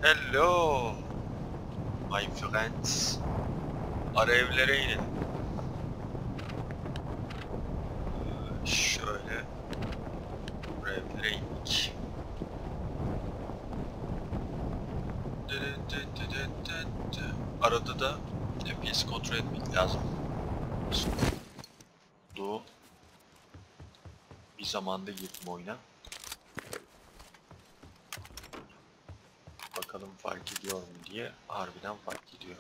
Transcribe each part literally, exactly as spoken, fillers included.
Hello, my friends. Ara evlere inin. Şöyle. Ara evlere indik. Arada da F P S kontrol etmek lazım. Bu bir zamanda girdim oyuna. Bakalım fark ediyor mu diye. Harbiden fark ediyor.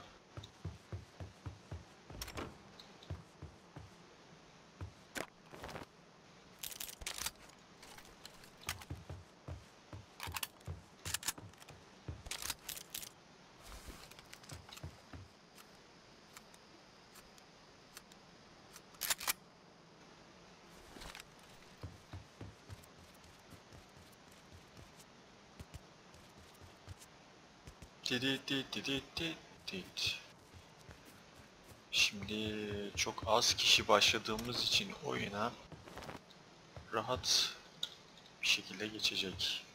Şimdi çok az kişi başladığımız için oyuna rahat bir şekilde geçecek.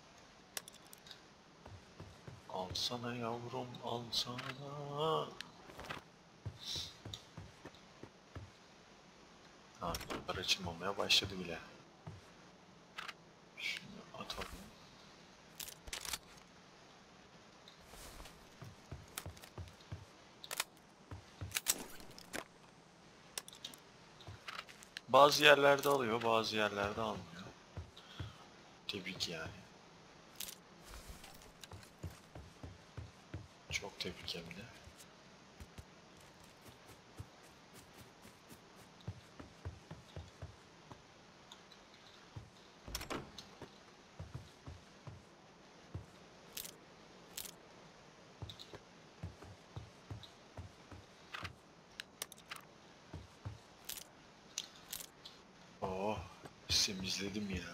Alsana yavrum, alsana. Ha, bunlar açılmamaya başladı bile. Şunu atalım. Bazı yerlerde alıyor, bazı yerlerde almıyor. Tebrik yani. Çok tebrik hem de. Oh, semizledim ya.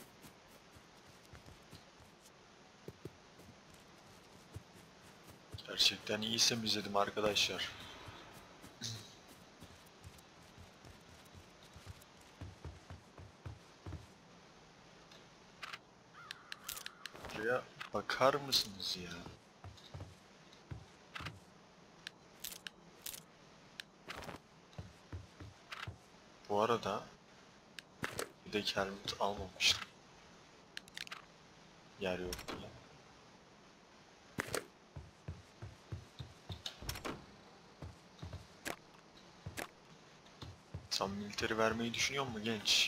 Gerçekten iyi semizledim arkadaşlar. Buraya bakar mısınız ya? Bu arada bir de helmet almamıştım. Yer yok diye. Sen militeri vermeyi düşünüyor musun genç?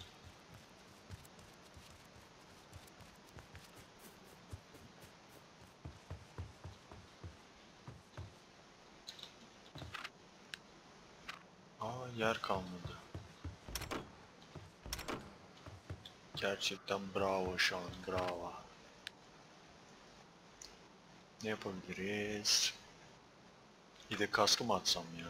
Aa, yer kalmadı. Gerçekten bravo şu an, bravo. Ne yapabiliriz? Bir de kaskı mı atsam ya?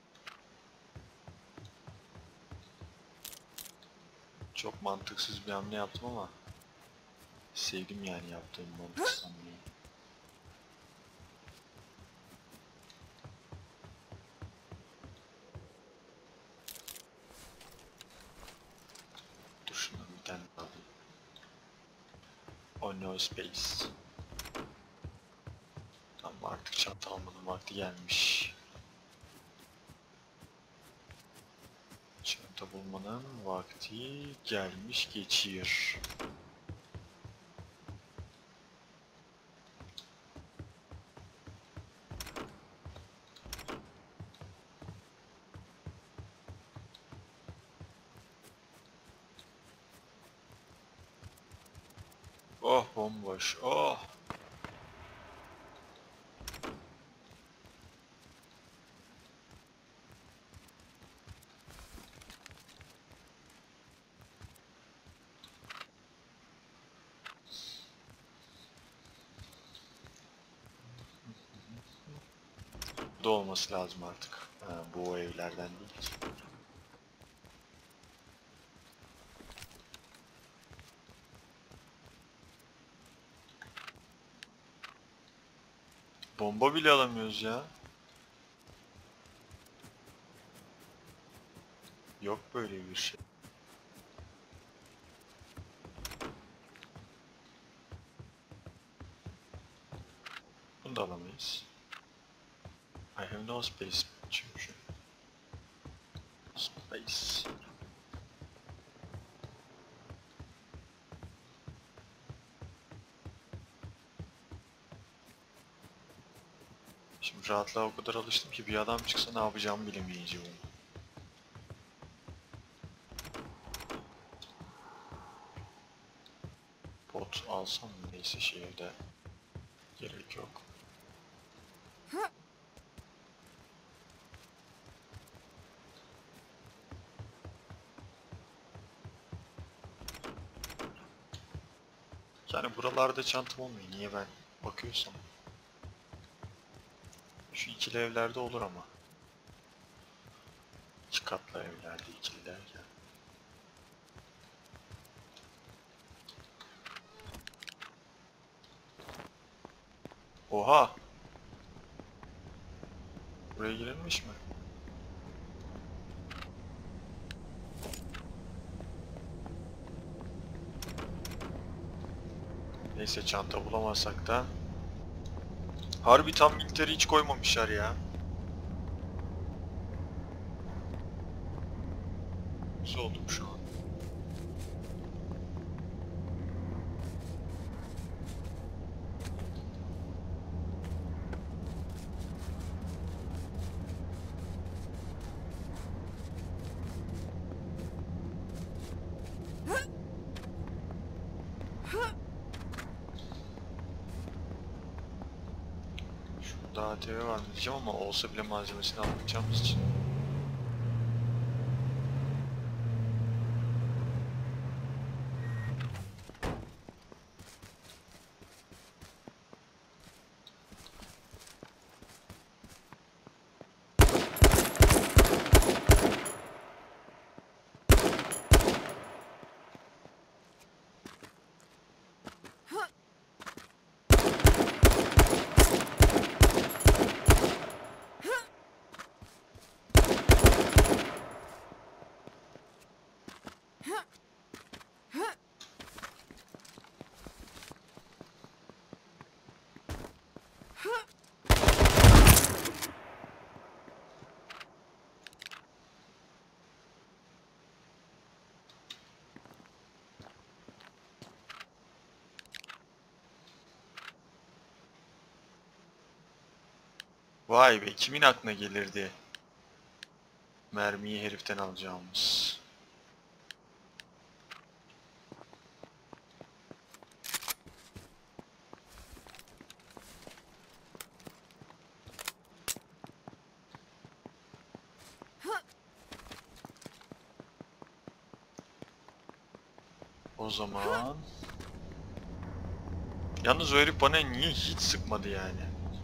Çok mantıksız bir hamle yaptım ama sevdim yani yaptığım mantıksız hamleyi. Dur şundan bir tane alayım. Oh no space. Tamam, artık çanta almanın vakti gelmiş. Çanta bulmanın vakti gelmiş geçiyor. Oh, bomboş, oh. Bu da olması lazım artık. Ha, bu evlerden değil. Bomba bile alamıyoruz ya. Yok böyle bir şey. space. I have no space. Çünkü. Space. Şimdi rahatlığa o kadar alıştım ki bir adam çıksa ne yapacağımı bilemeyeceğim. Bot alsam mı? Neyse şehirde gerek yok. Yani buralarda çantam olmuyor. Niye ben bakıyorsam. Şu ikili evlerde olur ama. İki katlı evlerde ikili derken. Oha! Buraya girilmiş mi? Neyse çanta bulamazsak da. Harbi tam militeri hiç koymamışlar ya. Güzel oldum şu an. Şurada A T V var mı diyeceğim ama olsa bile malzemesini almayacağımız için. Vay be, kimin aklına gelirdi mermiyi heriften alacağımız. O zaman... Yalnız o herif bana niye hiç sıkmadı yani?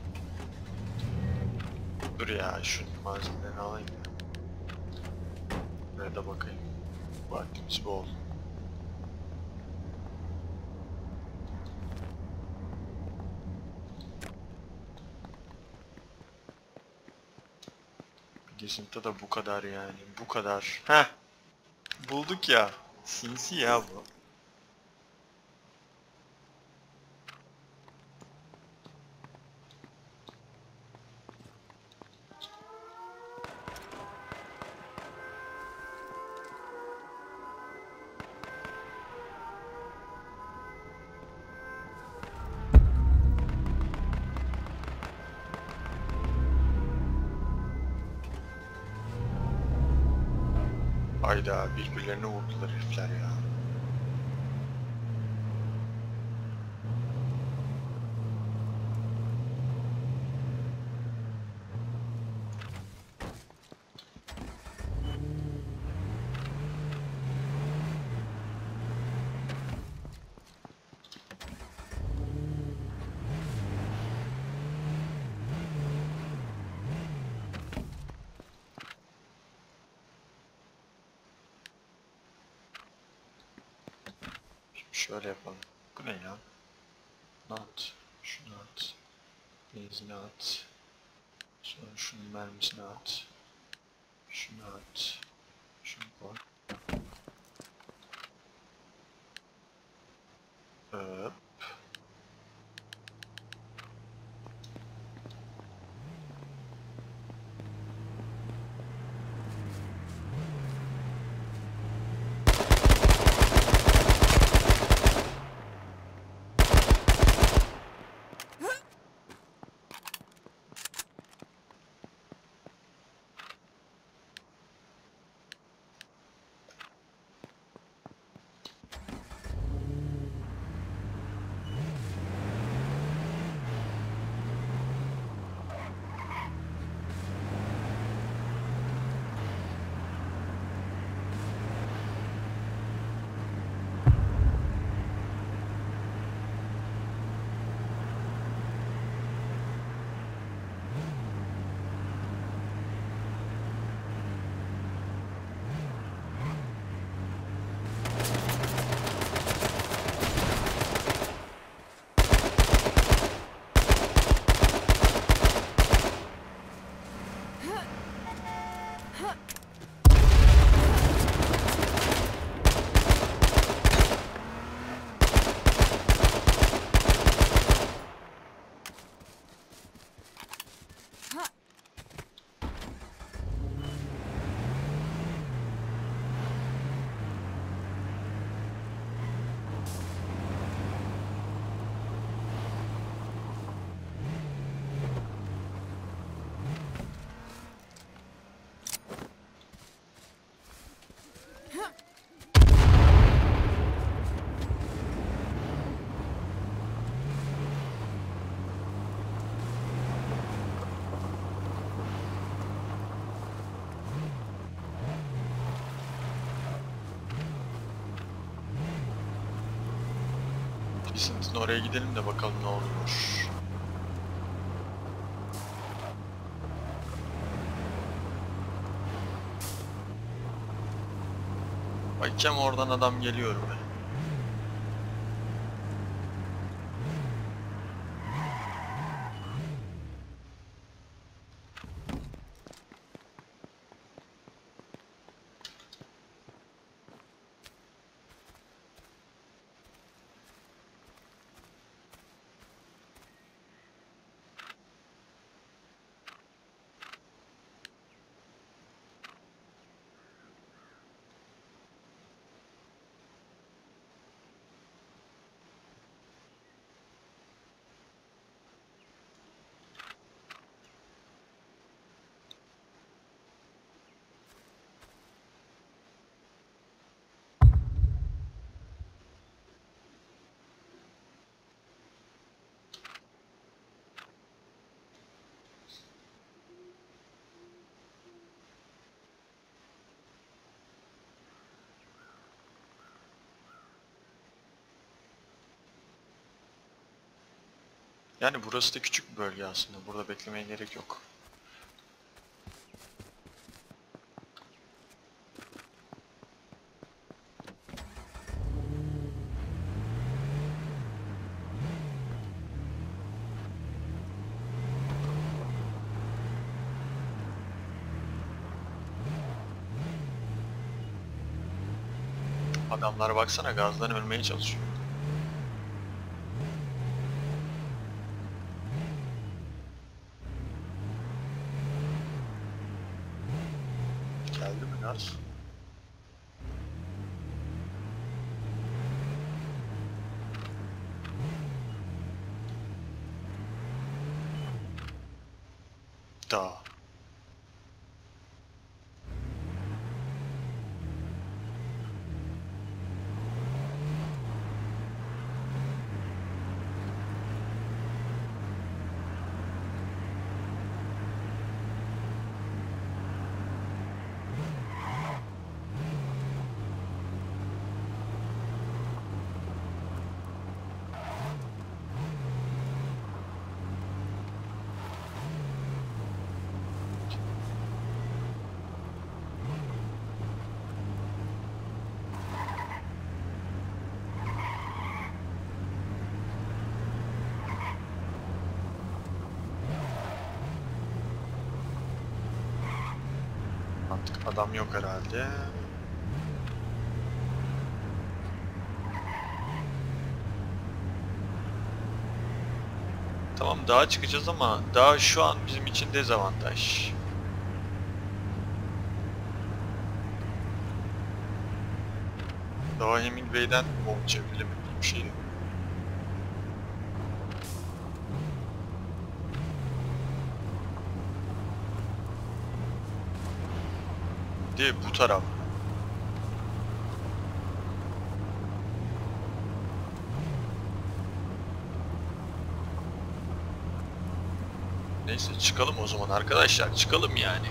Dur ya, şu malzemelerini alayım ya. Buraya da bakayım. Vaktimiz bol. Gezinti da bu kadar yani, bu kadar. Heh! Bulduk ya. Sinsi ya bu. Hayda, birbirlerine vurdular herifler ya. Şöyle yapalım. Bu ne ya? At. Şunu at. Benzini at. Sonra şunun mermisini at. Şunu at. Şunu koy. Öp. Bisintin oraya gidelim de bakalım ne olur. Bakacağım oradan adam geliyor be. Yani burası da küçük bir bölge aslında. Burada beklemeye gerek yok. Adamlar baksana gazdan ölmeye çalışıyor. Geldi mi gaz? Da. Artık adam yok herhalde. Tamam dağa çıkacağız ama dağ şu an bizim için dezavantaj. Daha Hemingway'den bom çevirebildiğim şey. De bu taraf. Neyse çıkalım o zaman arkadaşlar, çıkalım yani.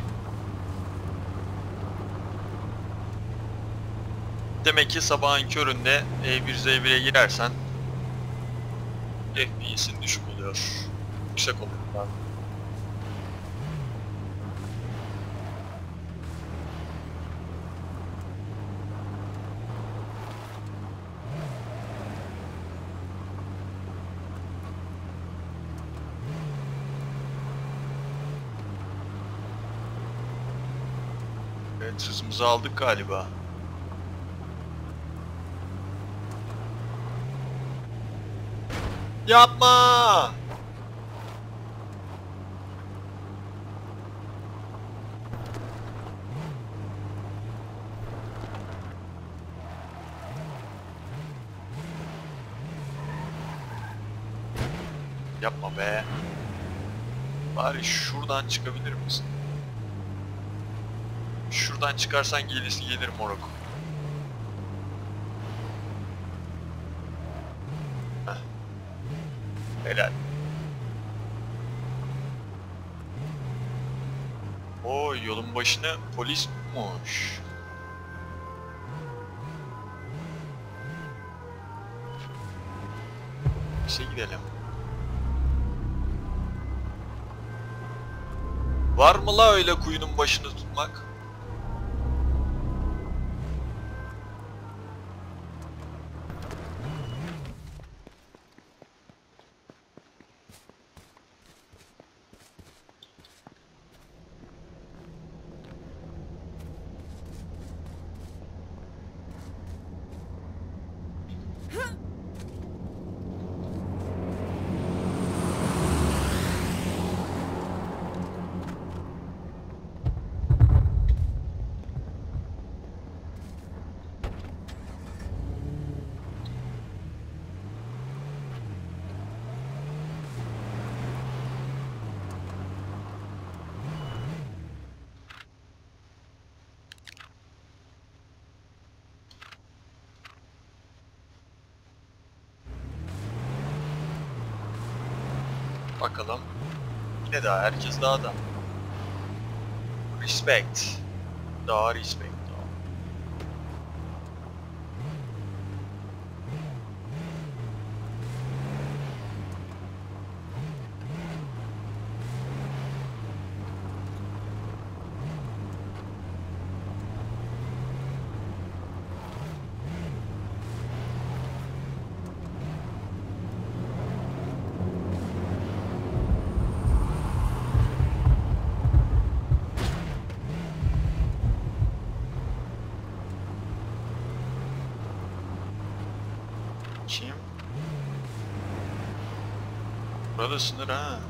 Demek ki sabahın köründe E bir Z bire girersen F P S'in düşük oluyor. Yüksek oluyor. Evet, hızımızı aldık galiba. Yapma! Yapma be. Bari şuradan çıkabilir misin? Şuradan çıkarsan gerisi gelir moruk. Heh. Helal. O yolun başına polis tutmuş. Neyse gidelim. Var mı la öyle kuyunun başını tutmak? Bakalım. Yine daha herkes dağda. Respect. Dağ respect. Dağ. Kim? Burada sınır ha.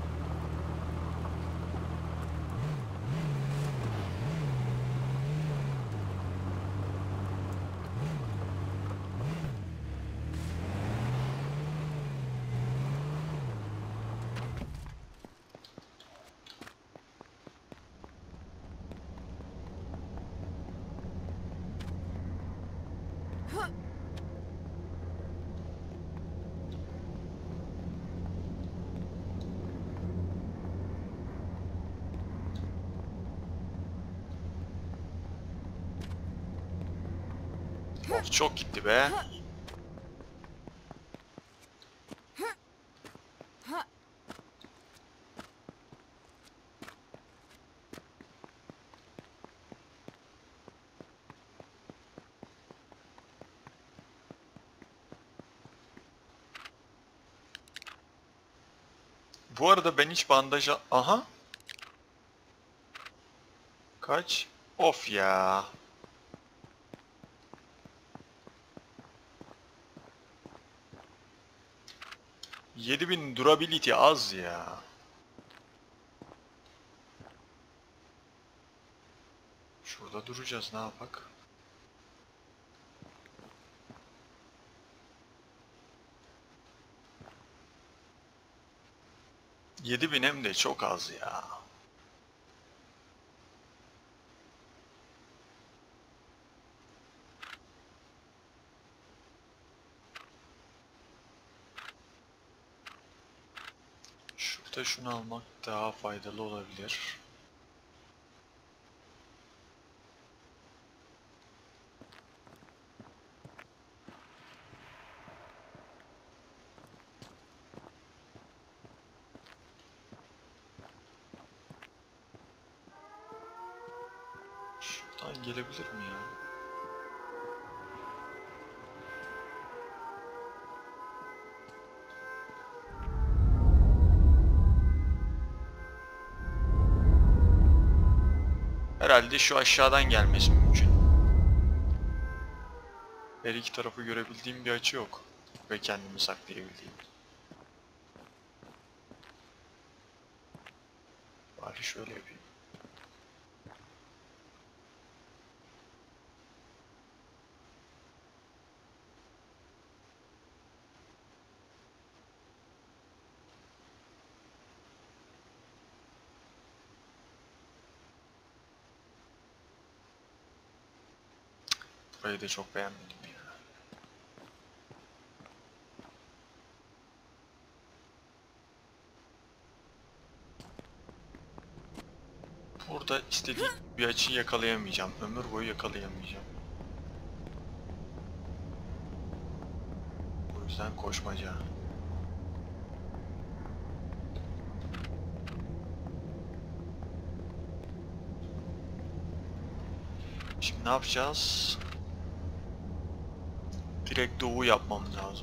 Of çok gitti be. Bu arada ben hiç bandaja... Aha. Kaç? Of ya. yedi bin durability az ya. Şurada duracağız, ne yapak? yedi bin hem de çok az ya. Şurada şunu almak daha faydalı olabilir. Şuradan gelebilir mi ya? Herhalde şu aşağıdan gelmesi mümkün. Her iki tarafı görebildiğim bir açı yok. Ve kendimi saklayabildiğim. Bari şöyle yapayım. Burayı da çok beğenmedim ya. Burada istediğim bir açıyı yakalayamayacağım. Ömür boyu yakalayamayacağım. O yüzden koşmaca. Şimdi ne yapacağız? Direkt doğu yapmam lazım.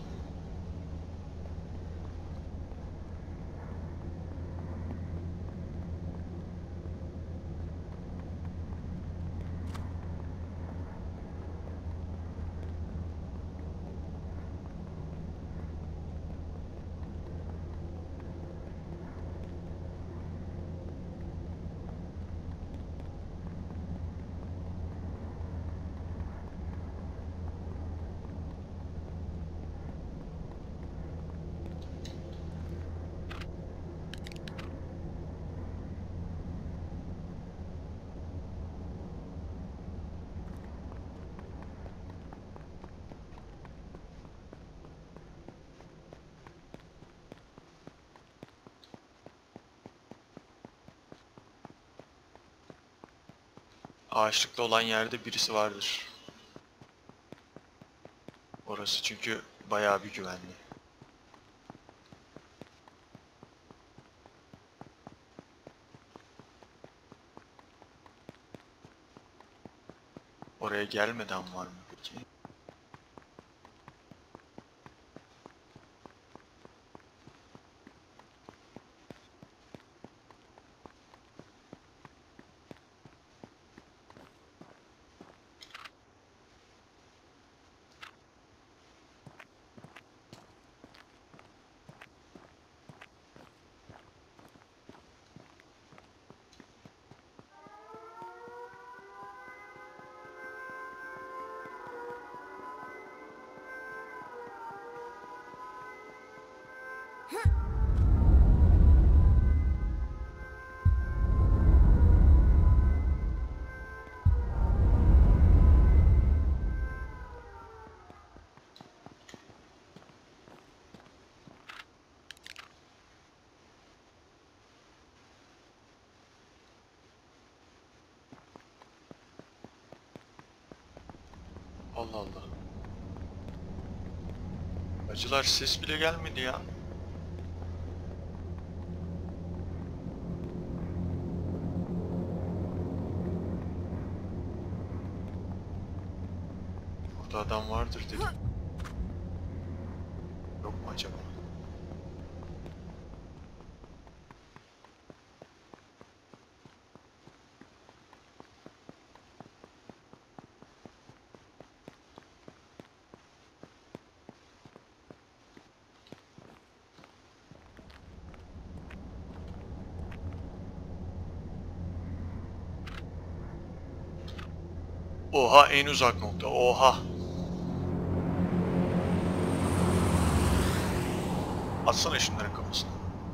Ağaçlıklı olan yerde birisi vardır. Orası çünkü bayağı bir güvenli. Oraya gelmeden var mı peki? Allah Allah. Acılar ses bile gelmedi ya. Burada adam vardır dedim. Yok mu acaba? Oha, en uzak nokta. Oha. Atsana şunların kafasına.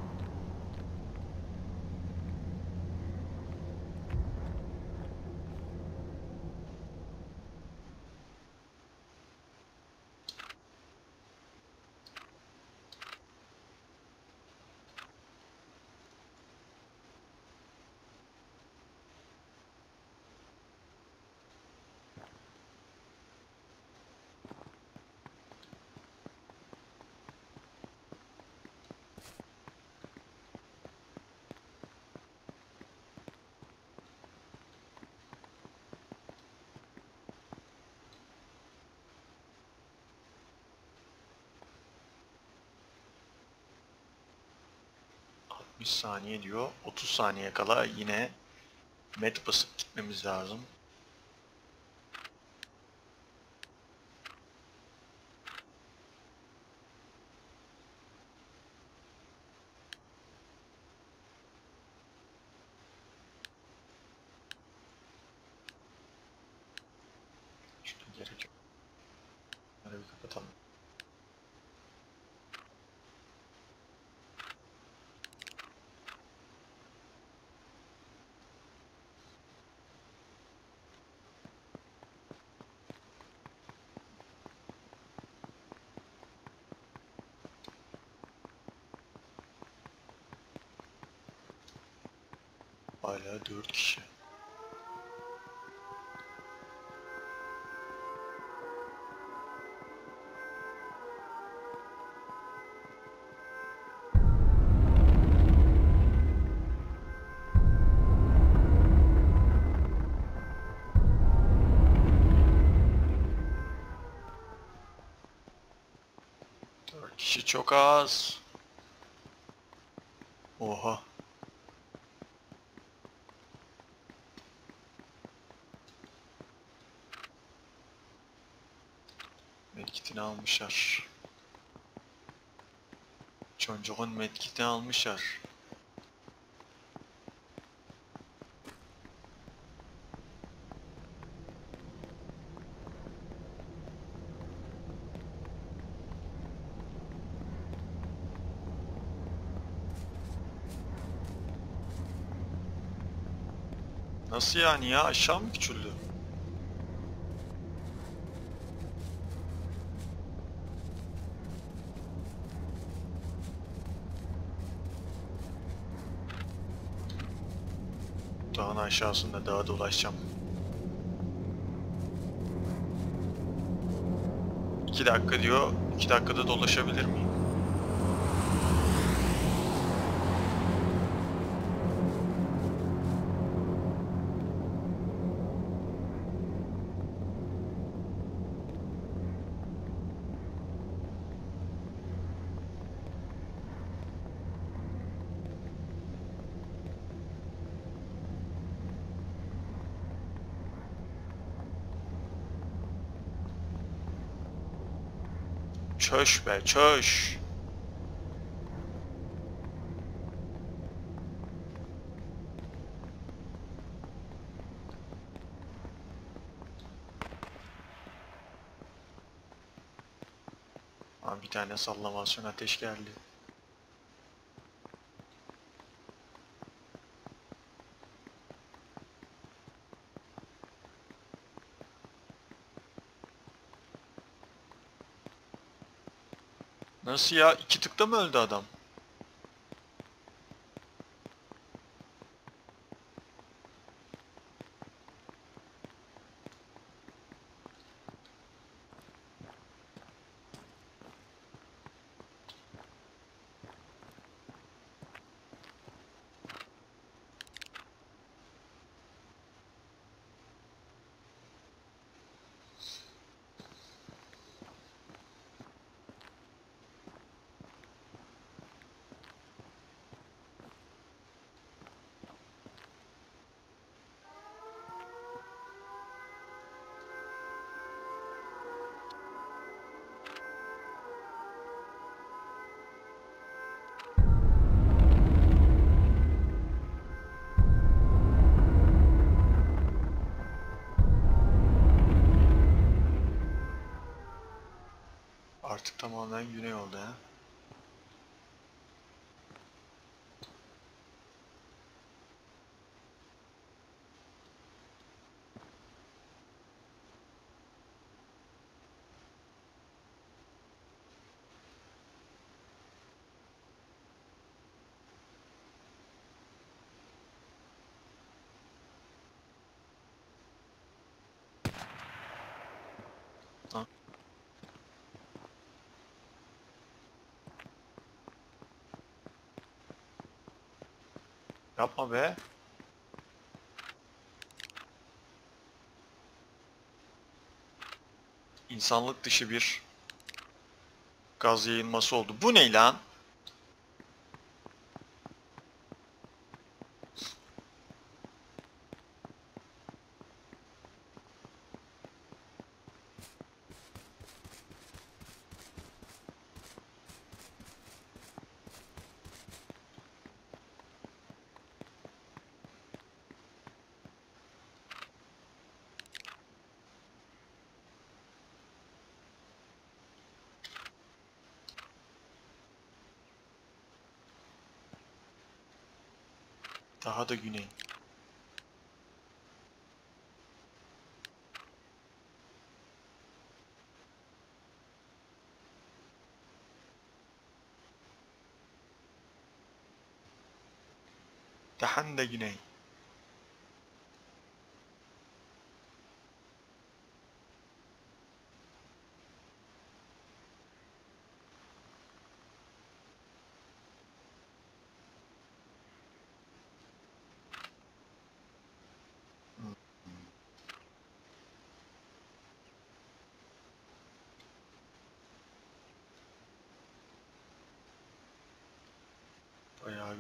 altmış saniye diyor. otuz saniye kala yine met basıp gitmemiz lazım. Şurada gerek yok. Bunları bir kapatalım. Hala dört kişi. Kişi çok az. Oha. Medkitini almışlar. Çocuğun medkitini almışlar. Nasıl yani ya? Aşağı mı küçüldü? Dağın aşağısında dağa dolaşacağım. İki dakika diyor. İki dakikada dolaşabilir miyim? Çöş be çöş. Aa, bir tane sallamasyon ateş geldi. Nasıl ya? İki tıkta mı öldü adam? Artık tamamen güney oldu ha. Ha? Yapma be. İnsanlık dışı bir gaz yayılması oldu. Bu ne lan? Daha da güney. Daha da güney.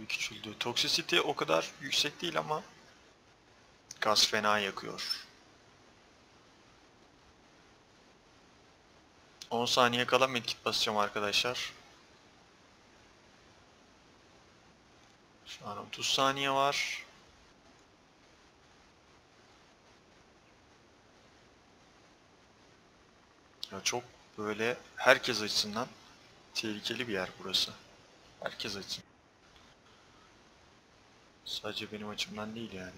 bir küçüldü. Toxicity o kadar yüksek değil ama gaz fena yakıyor. on saniye kala medkit basacağım arkadaşlar. Şu an otuz saniye var. Ya çok böyle herkes açısından tehlikeli bir yer burası. Herkes açısından. Sadece benim açımdan değil yani.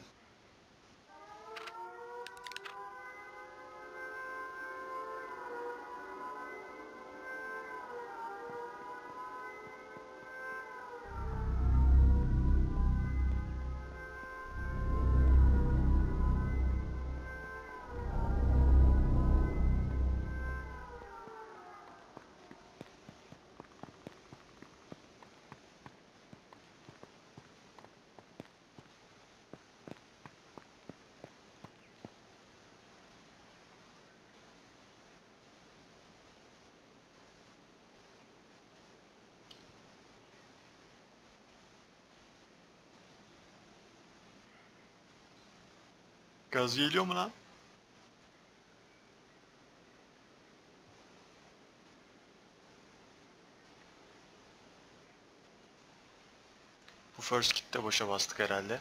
Gaz geliyor mu lan? Bu first kit'te boşa bastık herhalde.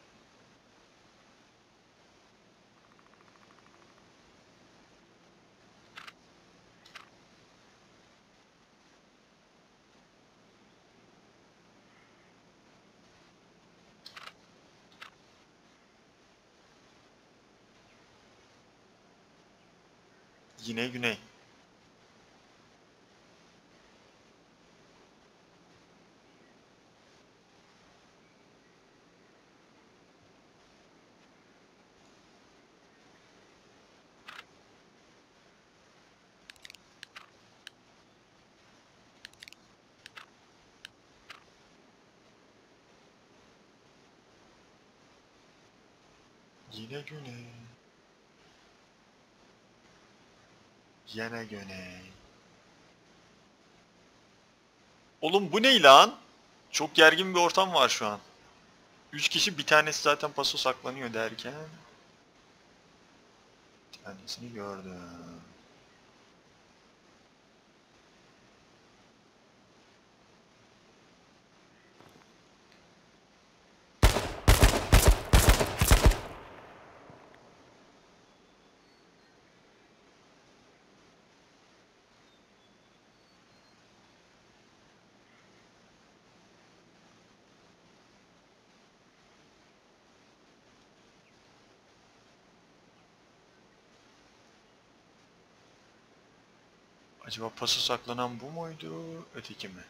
Yine güney. Yine güney. Yine güney. Oğlum bu ne lan? Çok gergin bir ortam var şu an. Üç kişi, bir tanesi zaten paso saklanıyor derken. Bir tanesini gördüm. Acaba paso saklanan bu muydu, öteki mi?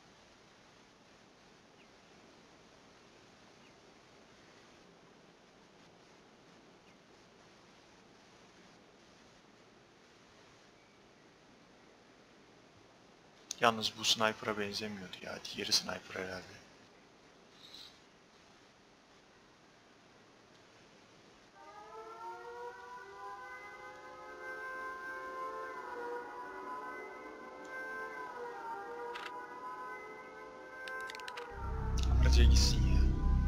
Yalnız bu sniper'a benzemiyordu ya. Diğeri sniper herhalde. Araca gitsin ya.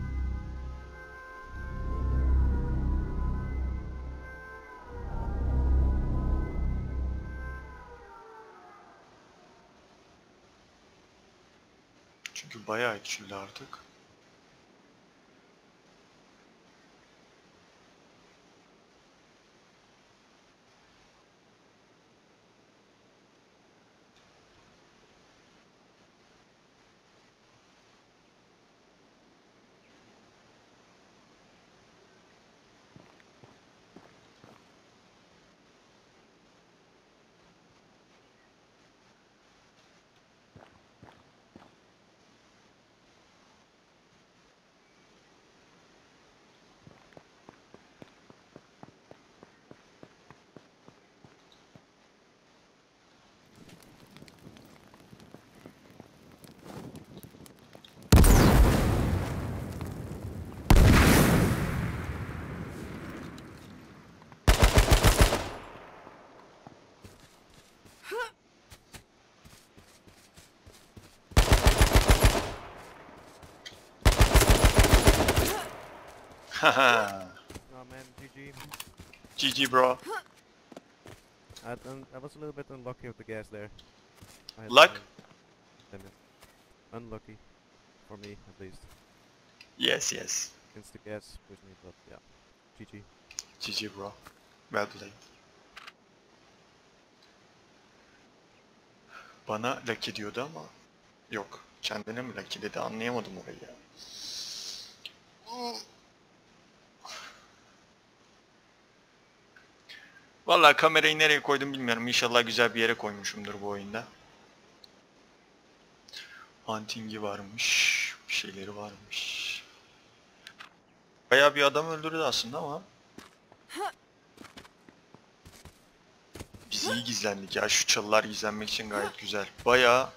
Çünkü bayağı küçüldü artık. Haha. Oh man, G G. G G bro. I, un I was a little bit unlucky with the gas there. I had Luck? to damn it. Unlucky. For me, at least. Yes yes. Since the gas pushed me, but yeah. G G. G G bro. Well played. Bana Lucky diyordu ama yok. Kendine mi Lucky dedi anlayamadım orayı ya. Vallahi kamerayı nereye koydum bilmiyorum. İnşallah güzel bir yere koymuşumdur bu oyunda. Hunting'i varmış. Bir şeyleri varmış. Bayağı bir adam öldürdü aslında ama. Biz iyi gizlendik ya. Şu çalılar gizlenmek için gayet güzel. Bayağı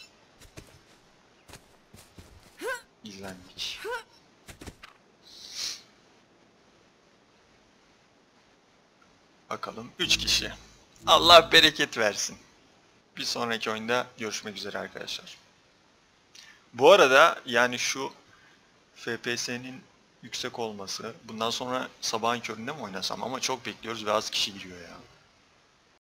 gizlendik. Bakalım üç kişi. Allah bereket versin. Bir sonraki oyunda görüşmek üzere arkadaşlar. Bu arada yani şu F P S'nin yüksek olması, bundan sonra sabahın köründe mi oynasam ama çok bekliyoruz ve az kişi giriyor ya.